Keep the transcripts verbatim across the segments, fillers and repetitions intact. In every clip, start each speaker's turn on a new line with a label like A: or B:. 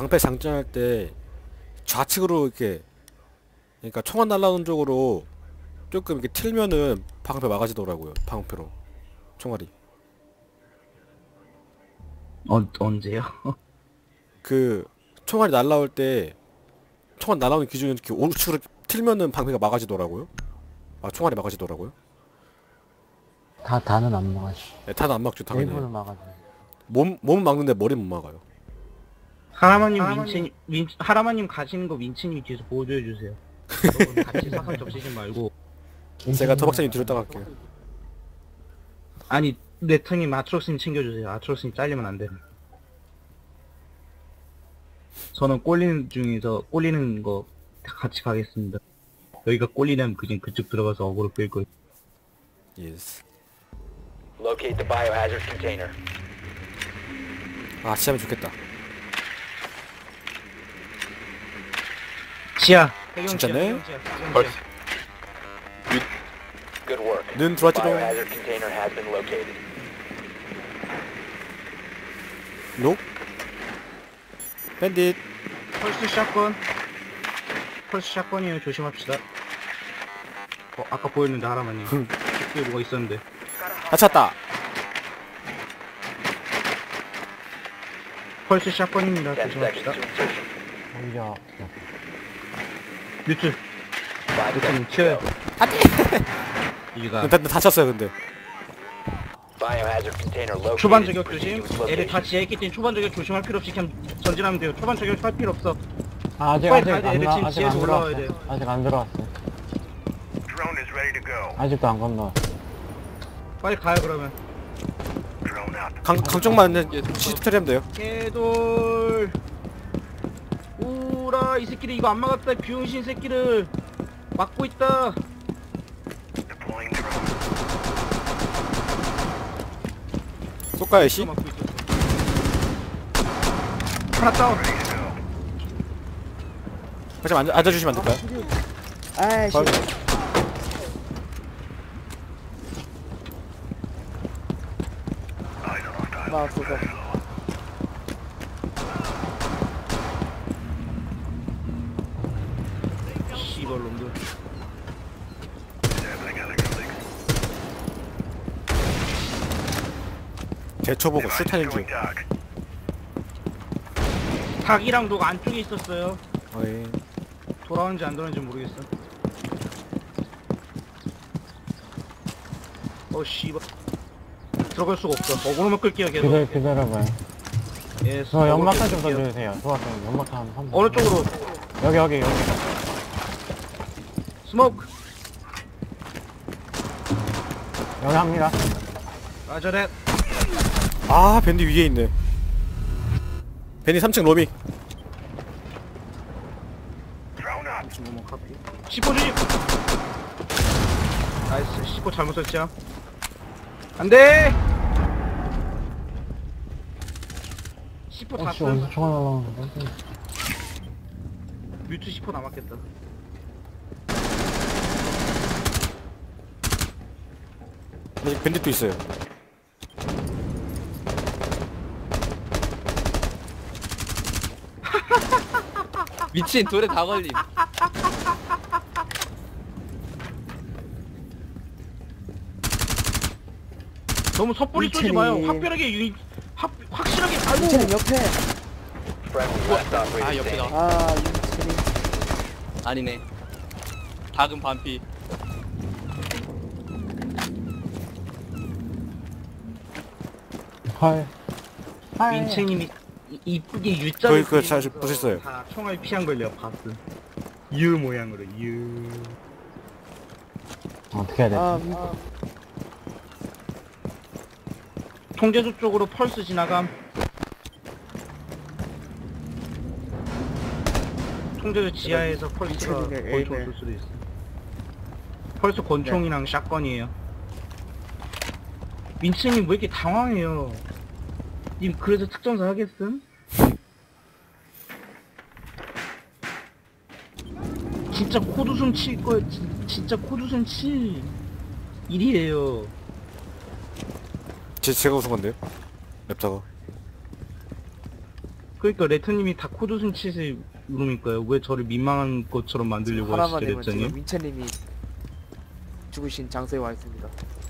A: 방패 장전할 때 좌측으로 이렇게, 그러니까 총알 날라오는 쪽으로 조금 이렇게 틀면은 방패 막아지더라고요. 방패로 총알이.
B: 어, 언제요?
A: 그 총알이 날라올 때 총알 날라오는 기준이 이렇게 우측으로 틀면은 방패가 막아지더라고요. 아, 총알이 막아지더라고요.
C: 다, 다는 안 막아지.
A: 네, 다는 안 막죠, 당연히.
C: 일부는 막아지.
A: 몸, 몸은 막는데 머리는 못 막아요.
B: 하라마님 민친 민 하라마님 가시는 거 민치님이 뒤에서 보조해 주세요. 여러분 같이 사선 접시지 말고.
A: 제가 더박사님 뒤로 따갈게요.
B: 아니 네터님 아트로스님 챙겨주세요. 아트로스님 잘리면 안 돼. 저는 꼴리는 중에서 꼴리는 거 같이 가겠습니다. 여기가 꼴리면 그냥 그쪽 들어가서 어그로 끌 거예요.
A: 예스.
D: Locate the biohazard container.
A: 아, 지하면 좋겠다.
B: 지하. 해경
A: 진짜네?
B: 지하, 해경 지하, 해경 지하.
D: Good work.
A: 는 들어왔지롱.
D: Biohazard container has been located.
A: 녹? 밴딧.
B: 펄스 샷건. 펄스 샷건이에요. 조심합시다. 어, 아까 보였는데 하라마님. 뒤에 뭐가 있었는데.
A: 아, 찾았다.
B: 펄스 샷건입니다.
D: Ten seconds
B: 조심합시다.
D: to insertion.
C: 오히려,
B: 뮤트.
D: Five
B: 뮤트님
D: seconds to
B: 튀어요.
D: go.
B: 이가
A: 다, 다 쳤어요, 근데.
D: Biohazard container located.
B: 초반 저격
D: Proceed
B: 조심.
D: to its
B: 애들 다
D: location.
B: 지하에 있기 때문에 초반 저격 조심할 필요 없이 그냥 전진하면 돼요. 초반 저격 할 필요 없어.
C: 아, 아직,
B: 빨리
C: 아직,
B: 가야 돼.
C: 안,
B: 애들
C: 나,
B: 지금
C: 아직
B: 지하에서
C: 안
B: 올라와야
C: 들어왔어.
B: 돼.
C: 아직 안 들어왔어.
E: Drone is ready to go.
C: 아직도 안 건너.
B: 빨리 가요 그러면.
E: Drone up.
A: 강, 강쪽만 시스템 돼요.
B: 개돌. 우라 이 새끼들 이거 안 막았다. 비용신 새끼를 막고 있다.
E: Deploying drone.
A: 쏠까요, 씨?
B: 막고 있었어. 하나 다운.
E: Ready to go.
A: 잠시만 앉아, 앉아주시면 안 될까요?
F: 아이씨.
A: 바로.
E: Eyes on hostile.
F: 나 그거.
B: 씨발 놈들.
E: Sampling electronics.
A: 제쳐보고
E: Device
A: 슈타는 중.
E: going dark.
B: 닭이랑 녹 안쪽에 있었어요.
A: 어이.
B: 돌아오는지 안 돌아오는지 모르겠어. 어 씨발. 들어갈 수가 없어. 어그로만 끌게요 계속.
C: 기다려, 기다려봐요.
B: 예.
C: 저 연막탄
B: 어그로
C: 좀
B: 끌게요.
C: 던져주세요. 좋았어요. 연막탄 한 번.
B: 어느 쪽으로?
C: 여기, 여기, 여기.
B: 스모크.
C: 여기 합니다.
B: 라저렛.
A: 아, 밴디 위에 있네. 밴디 삼 층 로밍.
E: Drone up.
B: 주먹 카피. 십오 주집. 나이스. 십오 잘못 설치야. 안돼. 십오 다
C: 어, 씨, 어디서
B: 쓴.
C: 총알 날라오는데?
B: 뮤트 십오 남았겠다.
A: 아직 밴딧도 있어요.
G: 미친 돌에 다 걸림.
B: 너무 섣불리 쏘지
F: 미친이.
B: 마요. 확별하게 유닛 확 확실하게 알고.
F: 이천님 옆에.
D: Friendly last operator
G: 아 옆에다.
D: standing.
F: 아, 이천님.
G: 아니네. 닭은 반피.
C: 헐. 헐.
B: 민채님이 이- 이쁘게 U자를
A: 거의 그거 잘
B: 그리면서
A: 보셨어요.
B: 다 총알 피한 걸 내가 봤어. U 모양으로 U.
C: 어떻게 해야 되지?
F: 아, 아,
B: 통제소 쪽으로 펄스 지나감. 통제소 지하에서 펄스가
F: 미쳐지네,
B: 권총
F: 에이벨.
B: 쏠 수도 있어. 펄스 권총이랑 샷건이에요. 민채님 왜 이렇게 당황해요? 님 그래서 특전사 하겠음? 진짜 코드숨 칠 거야. 진- 진짜 코드숨 칠 일이에요.
A: 제, 제가 우승 건데요? 랩타가.
B: 그러니까 레트님이 다 코드 순치시 놈일까요? 왜 저를 민망한 것처럼 만들려고 하시죠,
F: 하나만 해면 지금
B: 레트님?
F: 민채님이 죽으신 장소에 와 있습니다.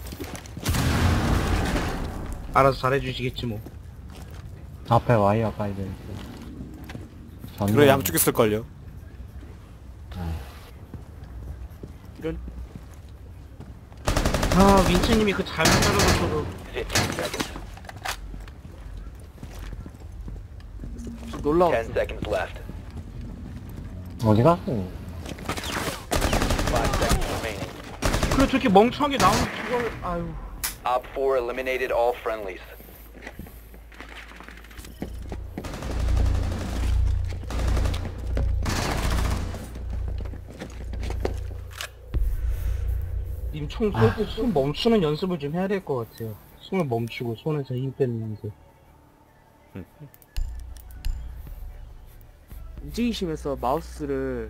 B: 알아서 잘해주시겠지 뭐.
C: 앞에 와이어 가이드 있어. 전면.
A: 그래 양쪽 있을걸요.
F: 이런
B: 아, 민채님이 그 잘못 알아서
D: fifteen seconds.
F: 좀 놀라웠어.
D: ten seconds left.
C: 어디 갔어?
D: five seconds remaining.
B: 그래 저렇게 멍청하게 나오는 그걸 아유.
D: Op four eliminated all friendlies.
B: 님 총 쏠 때 숨 멈추는 연습을 좀 해야 될 것 같아요. 숨을 멈추고 손에서 힘 빼는 연습.
F: 움직이시면서 마우스를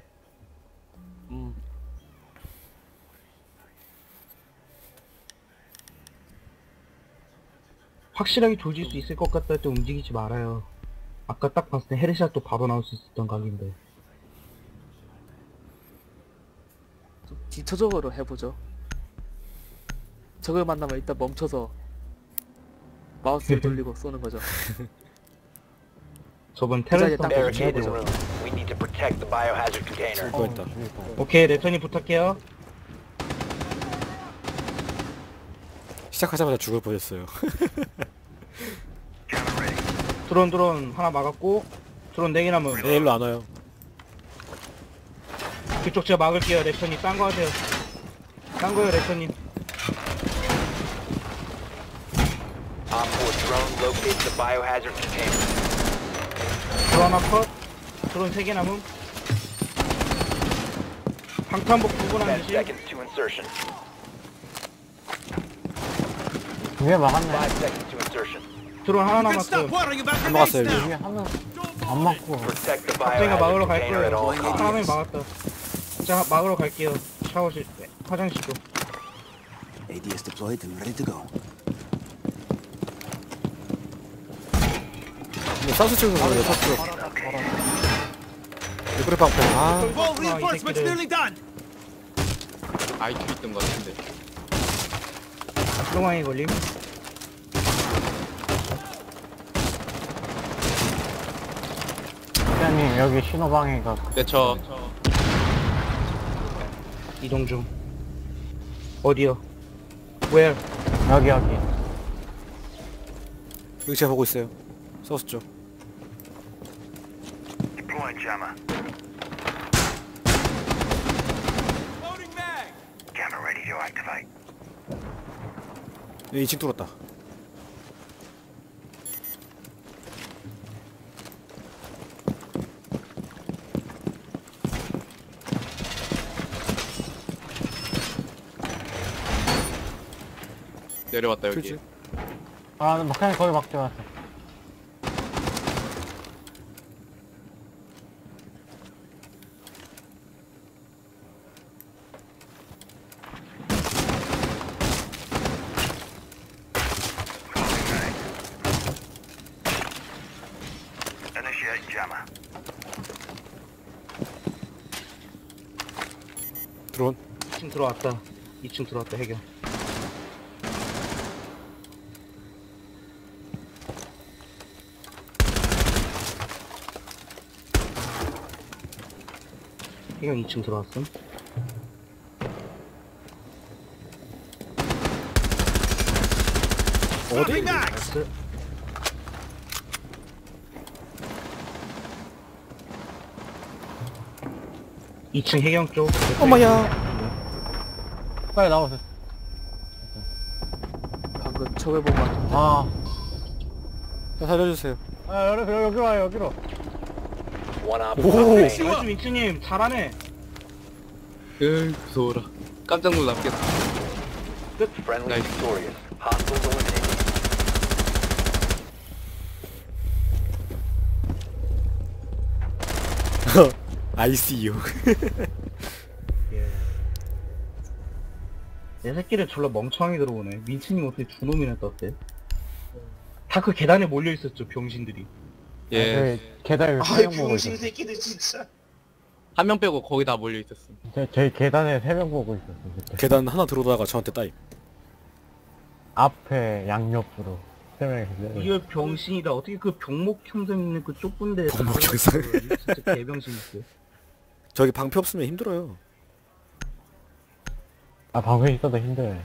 F: 음
B: 확실하게 조질 수 있을 것 같다 할 때 움직이지 말아요. 아까 딱 봤을 때 헤드샷도 바로 나올 수 있었던 각인데.
F: 좀 뒤쳐적으로 해보죠. 적을 만나면 일단 멈춰서 마우스를 돌리고 쏘는 거죠.
B: 저번
F: 자리에
B: 테러리스트
F: 딱
D: Barricade the
F: 해보죠.
D: room. We need to protect the biohazard container.
A: 또 있다.
B: 오케이 레턴이 부탁해요.
A: 시작하자마자 죽을 뻔했어요.
B: 드론 드론 하나 막았고 드론 네 개 남은.
A: 네, 일로 안 와요.
B: 그쪽 제가 막을게요. 레턴이 딴 거 하세요. 딴 거요 레턴님.
D: Op four drone locates the biohazard container.
B: 드론 하나 컷. 드론 세 개 남음. 방탄복 두분
D: ten
B: 한 듯이.
D: seconds to insertion.
C: 위에 막았네.
D: five seconds to insertion.
B: 드론 하나 남았어요.
A: 안 막았어요. 여기.
C: 위에 하면 안 맞고.
D: Protect the
B: 갑자기가 막으러
D: biohazard
B: 갈
D: container at all
B: 거예요. 사람이
D: costs.
B: 막았다. 자 막으러 갈게요. 샤워실, 화장실도.
H: A D is deployed and ready to go.
A: 이거 사수 찍는 거예요. 사수. 그래 방패. 아
B: 아, 이 새끼들.
G: 아이큐 있던 것 같은데.
B: 똥왕이 걸림.
C: 대장님 여기 신호방해가
G: 네, 저
B: 이동 중. 어디요? Where?
C: 여기 여기.
A: 여기 제가 보고 있어요. 사수 쪽.
E: Deploying jammer. Jammer ready to activate.
A: 이 층 뚫었다.
G: 내려왔다 여기.
A: 그렇지.
C: 아, 그냥 거기 막대 왔어.
E: Initiate jammer.
A: 드론.
B: 이 층 들어왔다. 이 층 들어왔다. 해결. 해결 이 층 들어왔음.
A: 어디?
B: 나이스. 이 층 해경 쪽.
A: 엄마야.
C: 빨리 나오세요.
F: 방금 적을 보고 왔는데
C: 아,
A: 자, 살려주세요.
C: 아 여기 여기 와요 여기로.
D: One op
A: 오.
D: four remaining.
B: 나이스 민트님 잘하네.
G: 으 무서워라. 깜짝 놀랍겠다.
D: Friendly
G: Nice.
D: victorious. Hostiles eliminated.
A: I see you.
B: 예. 내 새끼를 졸라 멍청하게 들어오네. 민트님 어떻게 두 놈이나 떴대? 다 그 계단에 몰려 있었죠 병신들이.
G: 예.
C: 저희 계단에 세
B: 아이
C: 명 보고
B: 병신
C: 있었어.
B: 새끼들 진짜.
G: 한 명 빼고 거기 다 몰려 있었음.
C: 저, 저희 계단에 세 명 보고 있었어. 그때.
A: 계단 하나 들어오다가 저한테 따임.
C: 앞에 양옆으로 세 명이.
B: 이거 병신이다. 어떻게 그 병목 형성 있는 그 좁은 데
A: 병목 형성.
B: 진짜 개병신 있어.
A: 저기 방패 없으면 힘들어요.
C: 아 방패 있어도 힘들어요.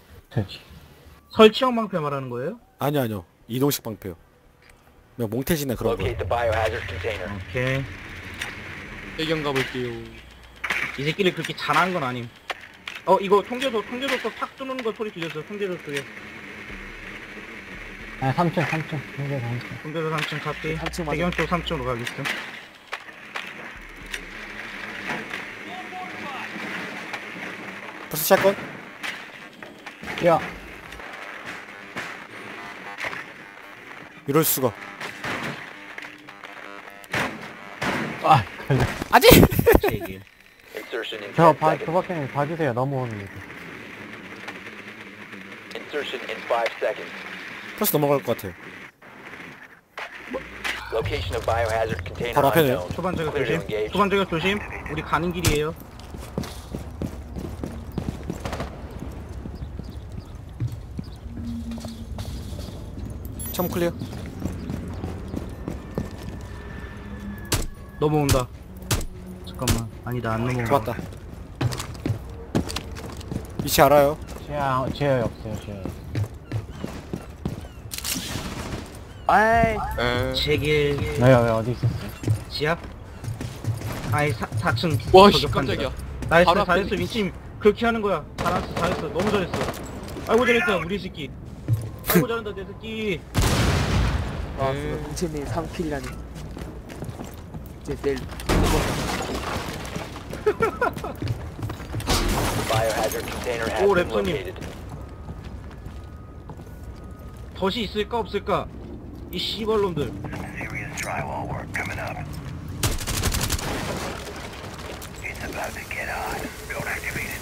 B: 설치형 방패 말하는 거예요?
A: 아니요 아니요. 이동식 방패요. 그냥 몽태지나 그런 거.
D: Locate the biohazard container.
B: 오케이.
G: 해경 가볼게요.
B: 이 새끼를 그렇게 잘하는 건 아님. 어 이거 통제소 통제소 탁 쏘는 거 소리 들렸어. 통제소 쪽에.
C: 아 삼 층 삼 층. 통제 삼 층.
B: 통제소 삼 층 카피.
F: 삼 층 맞아.
B: 배경 쪽 삼 층으로 가겠어.
A: 벌써 샷건?
C: 야.
A: 이럴 수가.
C: 아 걸려.
A: 아직.
B: 제기.
D: Insertion in
C: 저
D: ten
C: 봐,
D: seconds.
C: 도박형님 봐주세요. 넘어오는 거.
D: Insertion in five seconds.
A: 벌써 넘어갈 것 같아요.
D: Location of biohazard container
A: 바로 앞에네요.
D: unknown.
B: 초반 저격
D: Clear to
B: 조심.
D: engage.
B: 초반 저격 조심. 우리 가는 길이에요.
A: 창문 클리어.
B: 넘어온다. 잠깐만. 아니다 안 넘어온다.
A: 좋았다. 위치 알아요.
C: 지하 지하에 없어요. 지하에.
F: 아이
G: 에.
B: 제길
C: 왜, 왜 어디 있었어?
B: 지압? 아이 사, 사 층
G: 와, 씨,
B: 저격한
G: 깜짝이야.
B: 데다. 나이스
G: 바로
B: 잘했어
G: 앞에
B: 민팀 그렇게 하는 거야. 잘했어 잘했어 너무 잘했어. 아이고 잘했다 우리 새끼. 아이고 잘한다 내 새끼.
F: 아 민채님 삼 킬이라니. 이제 내일
D: Biohazard container has
B: 오,
D: been
B: 랩터님.
D: located.
B: 덫이 있을까 없을까? 이 씨발놈들.
E: Serious drywall work coming up. It's about to get hot. Build activated.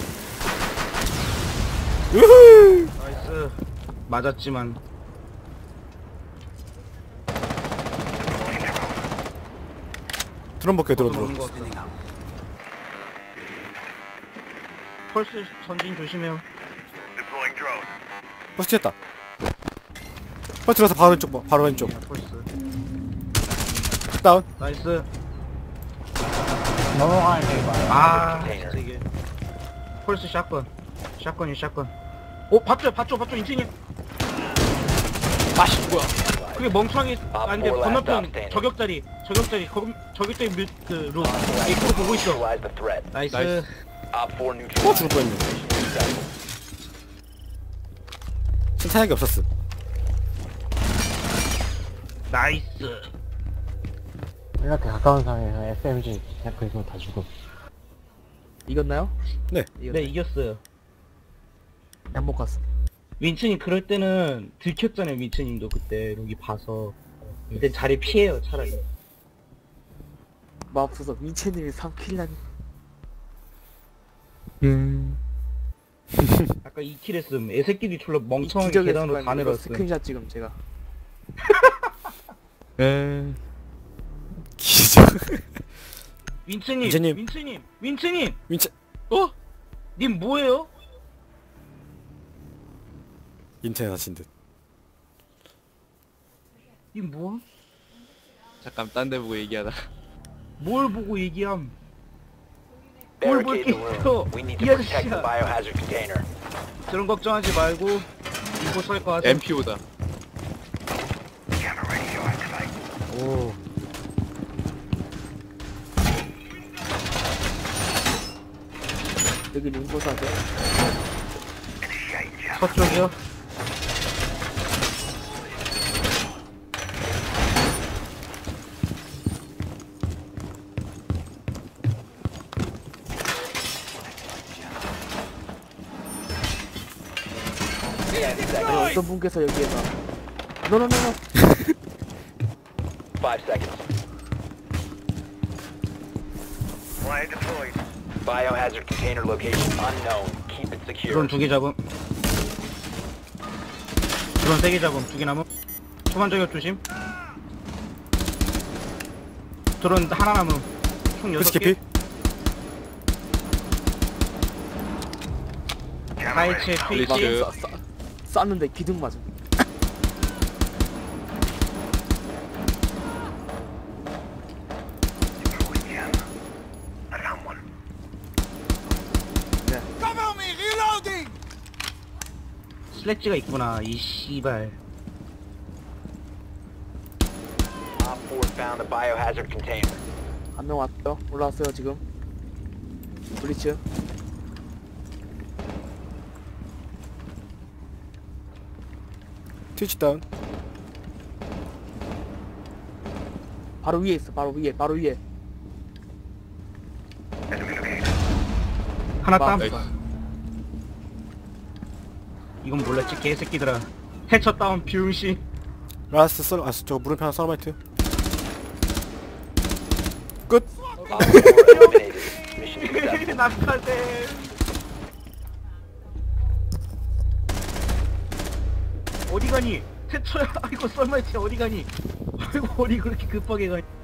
A: 우후.
B: 나이스. 맞았지만.
A: 드럼 볼게요. 드럼
B: 넘는
A: 드럼.
B: 것 같다. 펄스 전진 조심해요.
E: Deploying drone.
A: 벌써 튀었다. 벌써 들어서 바로 왼쪽 봐. 바로 왼쪽.
B: 펄스.
A: 다운.
B: 나이스.
C: 넘어가는 게 봐요.
B: 아 진짜 이게. 펄스 샷건. 샷건이 샷건. 오 봤죠 봤죠 봤죠 인친이.
G: 아씨 뭐야?
B: 그게 멍청하게 아닌데
D: four last
B: 건너편
D: stop standing.
B: 저격자리 저격자리 거기 저격자리 밀그로 입구로 보고 있어.
D: Neutralize the threat.
B: 나이스.
G: 나이스.
D: Op four
A: 어
D: neutralized.
A: 죽을 뻔했네. 칭찬할 게 없었음.
B: 나이스.
C: 이렇게 가까운 상황에서 에스엠지 그냥 그리고 다 죽어.
F: 이겼나요?
A: 네.
B: 네 이겼어요.
F: 양복 갔어.
B: 윈츠님 그럴 때는 들켰잖아요. 윈츠님도 그때 여기 봐서 그때 자리 피해요 차라리.
F: 마법소서 민채님이 삼 킬이라니.
A: 음.
B: 아까 이 킬 했음. 애새끼들이 졸라 멍청하게
F: 기적의
B: 계단으로 다
F: 순간 이거
B: 내려왔음.
F: 스크린샷 지금 제가.
G: 에.
A: 기적.
B: 윈츠님,
A: 윈츠님.
B: 윈츠님, 윈츠님,
A: 윈체.
G: 어?
B: 님 뭐예요?
A: 인터넷 하신 듯.
B: 님 뭐?
G: 잠깐 딴 데 보고 얘기하다.
B: 뭘 보고 얘기함? 뭘 볼 게
D: Barricade the
B: 있어?
D: room. We need
B: 이
D: to protect the
B: 아저씨야.
D: biohazard container.
B: 저런 걱정하지 말고 이거 쏠거 같아.
G: 엠피오다.
E: Camera ready to activate.
C: 오.
F: 여기 링고사죠.
E: Initiate jump.
B: 서쪽이요?
F: 아니 어떤 분께서 여기에서 노노노노.
D: Five seconds.
E: Fire deployed.
D: Biohazard container location unknown. Keep it secure.
B: 드론 두 개 잡음. 드론 세 개 잡음. 두 개 남음. 초반 저격 조심. 드론 하나 남음. 총 여섯 개.
A: 플스키피?
B: 사이칠 트위치.
G: 블리츠.
F: 쏴- 쏴- 쐈는데 기둥 맞음.
E: Throwing jam. I found one.
B: 슬래지가 있구나. 이 씨발.
D: Op four found the biohazard container.
F: 한 명 왔어요. 올라왔어요 지금. 블리츠.
A: 트위치 다운.
F: 바로 위에 있어. 바로 위에. 바로 위에.
E: Enemy located.
B: 하나
F: 마-
B: 땀.
G: 나이스.
B: 이건 몰랐지 개새끼들아. 해쳐 다운 비용신.
A: 라스트 썰, 아, 저 물음표 하나 썰마이트. 끝!
D: Op four eliminated. Mission successful.
B: 낙하대. 어디 가니? 태초야. 아이고 썰마이트 어디 가니? 아이고 어디 그렇게 급하게 가니?